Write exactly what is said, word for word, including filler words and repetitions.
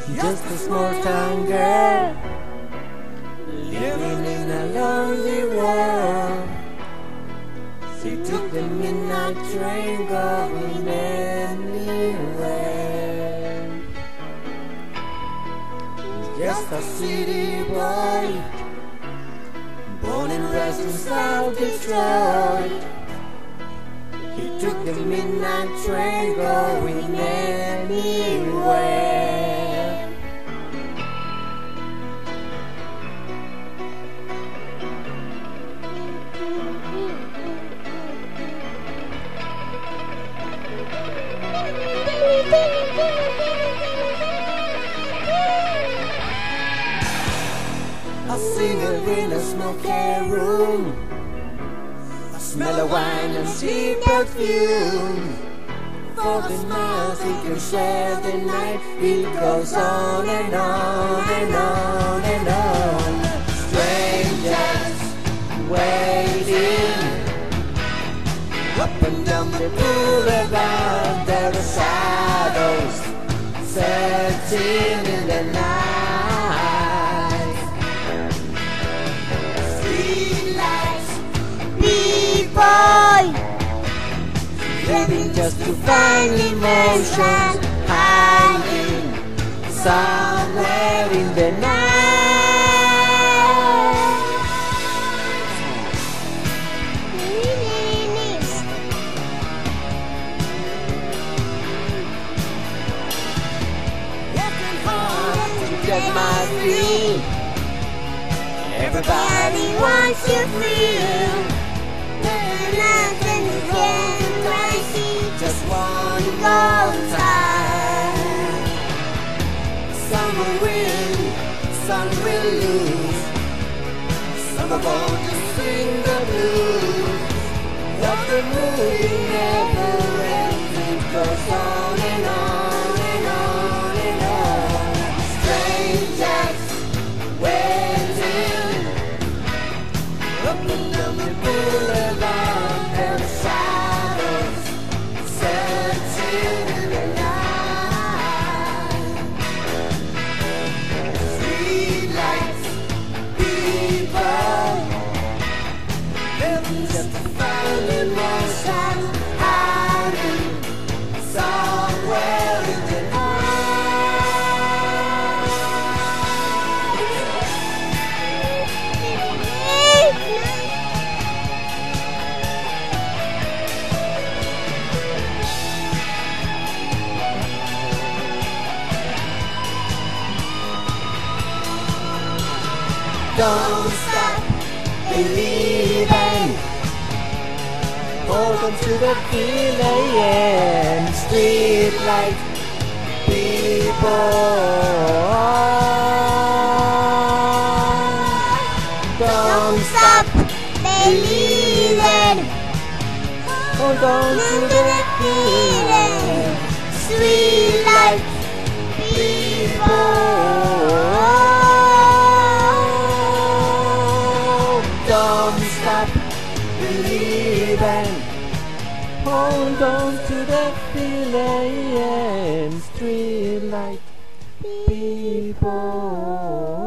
Just a small town girl living in a lonely world. She took the midnight train going anywhere. Just a city boy, born and raised in South Detroit. He took the midnight train going anywhere. A singer in a smoky room, a smell of wine and cheap perfume. For the miles he can share the night, it goes on and on and on and on. Strangers waiting up and down the boulevard. There are shadows searching in the night. Boy, living just to find emotion, hiding somewhere in the night. Working hard to get my feet. Everybody wants to feel. Just one long time. Some will win, some will lose. Some are born to sing the blues. But the movie never ends. It goes on and on and on and on. Strangers waiting up and down the boulevard. There are shadows searching in the night. Streetlights, people living just to find emotion, hiding somewhere in the night. Don't stop believing. Hold on to the feeling. Street light people. Don't stop believing. Hold on to the feeling. Street light people. Don't stop believing. Hold on to the feeling. Street light people.